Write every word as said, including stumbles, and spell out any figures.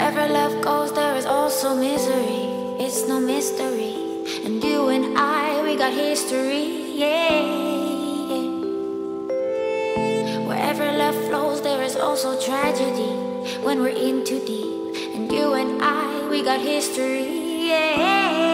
Wherever love goes, there is also misery. It's no mystery. And you and I, we got history, yeah. Wherever love flows, there is also tragedy. When we're in too deep. And you and I, we got history, yeah.